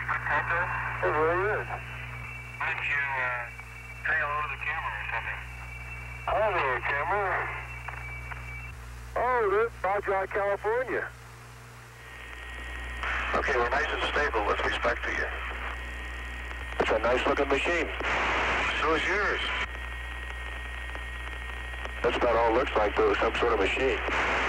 Oh, very good. Why don't you say hello to the camera or something? Hello there, camera. Oh, this is Roger, California. Okay, we're nice and stable with respect to you. It's a nice looking machine. So is yours. That's about all it looks like, though, some sort of machine.